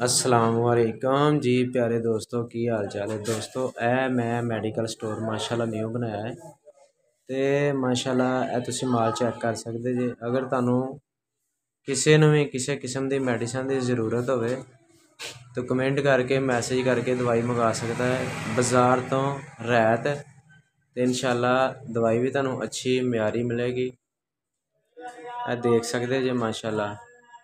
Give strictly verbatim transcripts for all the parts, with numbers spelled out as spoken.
अस्सलाम वालेकुम जी प्यारे दोस्तों की हाल चाल है दोस्तों। ए मैं मैडिकल स्टोर माशाल्लाह न्यू बनाया है तो माशाल्लाह ए तुसी माल चेक कर सकते जे। अगर तुहानू किसी नू भी किसी किस्म की मेडिसिन की जरूरत हो तो कमेंट करके मैसेज करके दवाई मंगा सकता है बाज़ार तो रैत। तो इंशाल्लाह दवाई भी तुहानू अच्छी म्यारी मिलेगी। ए देख सकते जे माशाल्लाह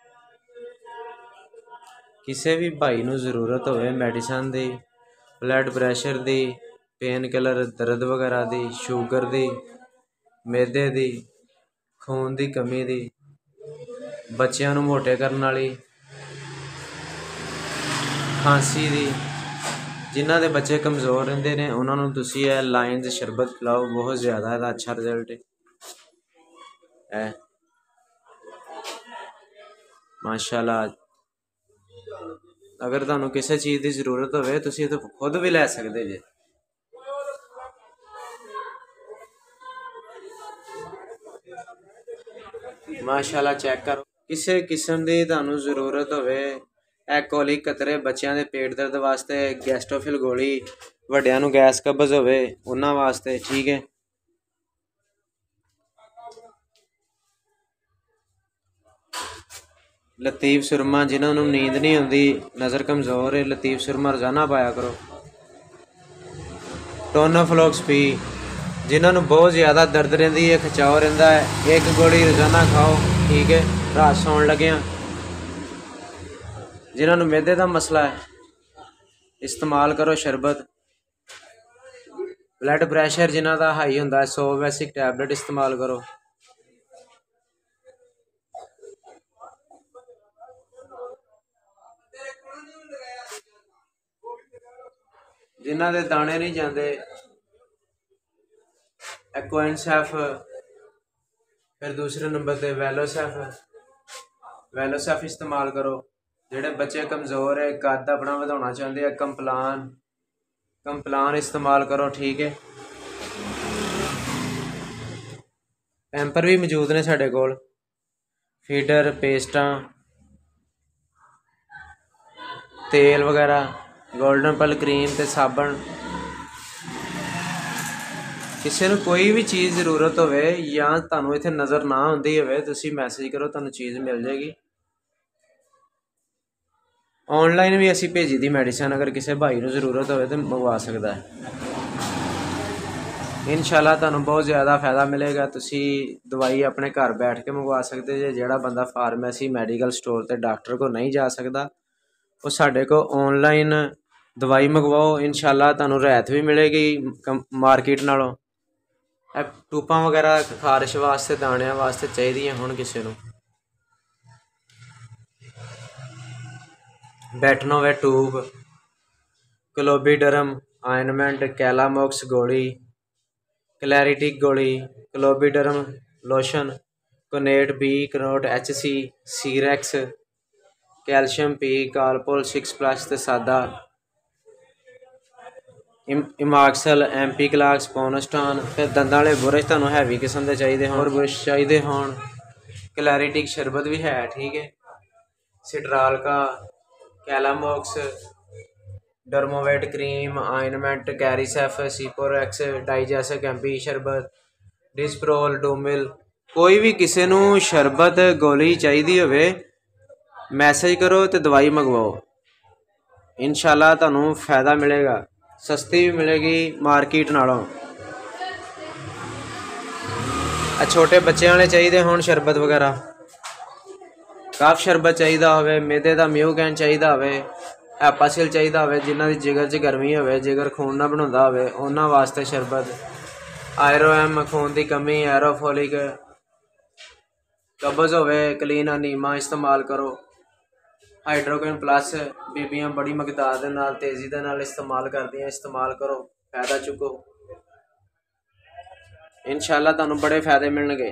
किसी भी भाई नू जरूरत हो मेडिसिन की, ब्लड प्रैशर की, पेन किलर दर्द वगैरह की, शुगर की, मैदे की, खून की कमी की, बच्चों नू मोटे करने वाली, खांसी की, जिन्हों के बच्चे कमज़ोर रहते हैं उन्होंने तुसी ये लाइन्स शरबत पिलाओ, बहुत ज़्यादा इसका अच्छा रिजल्ट है माशाल्लाह। अगर तुहानू किसी चीज़ की जरूरत हो तुसी तो खुद भी लै सकते जे। माशाल्लाह चेक करो किसी किस्म की तुहानू जरूरत हो एकोलिक कतरे बच्चों के पेट दर्द वास्ते, गैस्ट्रोफिल गोली, वड्डियां नू गैस कब्ज हो उन्हां वास्ते ठीक है। लतीफ सुरमा जिन्होंने नींद नहीं आती, नज़र कमज़ोर है, लतीफ सुरमा रोजाना पाया करो। टोनोफ्लोक्स पी जिन्होंने बहुत ज़्यादा दर्द रही है, खिंचाव रहा है, एक गोली रोजाना खाओ ठीक है रात सौन लगे। जिन्होंने मैदे का मसला है इस्तेमाल करो शरबत। ब्लड प्रैशर जिन्हों का हाई होंगे सौ वैसिक टैबलेट इस्तेमाल करो। जिन्हों के दाने नहीं जाते एक्वाइनसैफ, फिर दूसरे नंबर पे वैलोसैफ, वैलोसैफ इस्तेमाल करो। जेडे बच्चे कमज़ोर है कद अपना बढ़ाना चाहते हैं कंपलान, कंपलान इस्तेमाल करो ठीक है। पैंपर भी मौजूद ने साढ़े कोल, फीडर, पेस्टा, तेल वगैरह, गोल्डन पल क्रीम ते साबन। किसी को कोई भी चीज़ जरूरत हो या तुहानू इत्थे नज़र ना आती हो तुसी मैसेज करो, तुहानू चीज़ मिल जाएगी। ऑनलाइन भी असी भेजी दी मेडिसिन, अगर किसी भाई को जरूरत हो तो मंगवा सकता है। इंशाल्लाह तुहानू बहुत ज़्यादा फायदा मिलेगा। तुसी दवाई अपने घर बैठ के मंगवा सकते जे। जिहड़ा बंदा फार्मेसी मैडिकल स्टोर ते डॉक्टर को नहीं जा सकता वो साढ़े को ऑनलाइन दवाई मंगवाओ, इंशाल्लाह तुहानू राहत भी मिलेगी मार्केट नालों। टूपा वगैरह खारिश वास्ते दाणियां वास्ते चाहिए होण किसी नू, बैठनोवे टूब, क्लोबीडरम आइनमेंट, कैलामॉक्स गोली, क्लैरिटिक गोली, क्लोबीडरम लोशन, कोनेट बी, कनोट एच सी, सीरैक्स, कैल्शियम पी, कालपोल सिक्स प्लस ते सादा, इमाक्सल, एम पी क्लाक्स, पोनस्टान। फिर दंदां वाले बुरश तुहानू हैवी किस्म के चाहिए होर बुरश चाहिए होण, क्लैरिटिक शरबत भी है ठीक है। सिट्राल का, कैलामॉक्स, डर्मोवेट क्रीम, आइनमेंट, कैरीसेफ, सीपोरेक्स, डाइजेसिक एमपी शरबत, डिस्प्रोल, डोमिल। कोई भी किसी नू शरबत गोली चाहिए हो मैसेज करो तो दवाई मंगवाओ, इंशाल्लाह तुहानू फायदा मिलेगा, सस्ती भी मिलेगी मार्केट नालों। छोटे बच्चों वाले चाहिए होण शरबत वगैरह, कफ शरबत चाहिए हो, मैदे का म्यू कैन चाहिए हो, हैपासिल चाहिए हो, जिन्हों की जिगर च गर्मी हो, जिगर खून ना बनाता हो उन्होंने वास्ते शरबत, आयरो एम खून की कमी, एरोफोलिक, कब्ज हो, क्लीन अनीमा इस्तेमाल करो। हाइड्रोकिन प्लस बीबियां बड़ी मकदार दे नाल तेजी दे नाल इस्तेमाल करदियां, इस्तेमाल करो फायदा चुको, इंशाल्लाह तुहानू बड़े फायदे मिलणगे।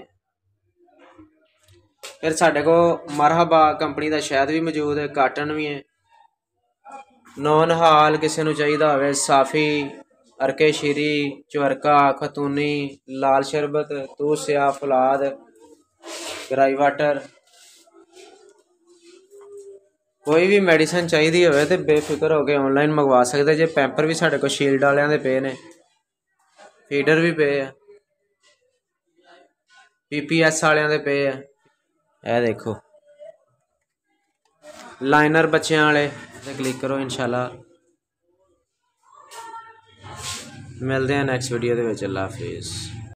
फिर साढ़े को मरहबा कंपनी का शहद भी मौजूद है, काटन भी है। नॉन हाल किसी को चाहिए हो, साफी, अरके शीरी, चवरका, खतूनी, लाल शरबत, तूसिया, फलाद, ग्राई वाटर, कोई भी मैਡੀਸਨ चाहिदी होवे तो बेफिक्र हो के ऑनलाइन मंगवा सकते जे। पैंपर भी साढ़े को शील्ड वालियां दे पे ने, फीडर भी पे है, पी पी एस वालियां दे पे है। ए देखो लाइनर बच्चों वाले क्लिक करो। इंशाल्लाह मिलते हैं नैक्सट वीडियो दे विच। अल्लाह हाफिज़।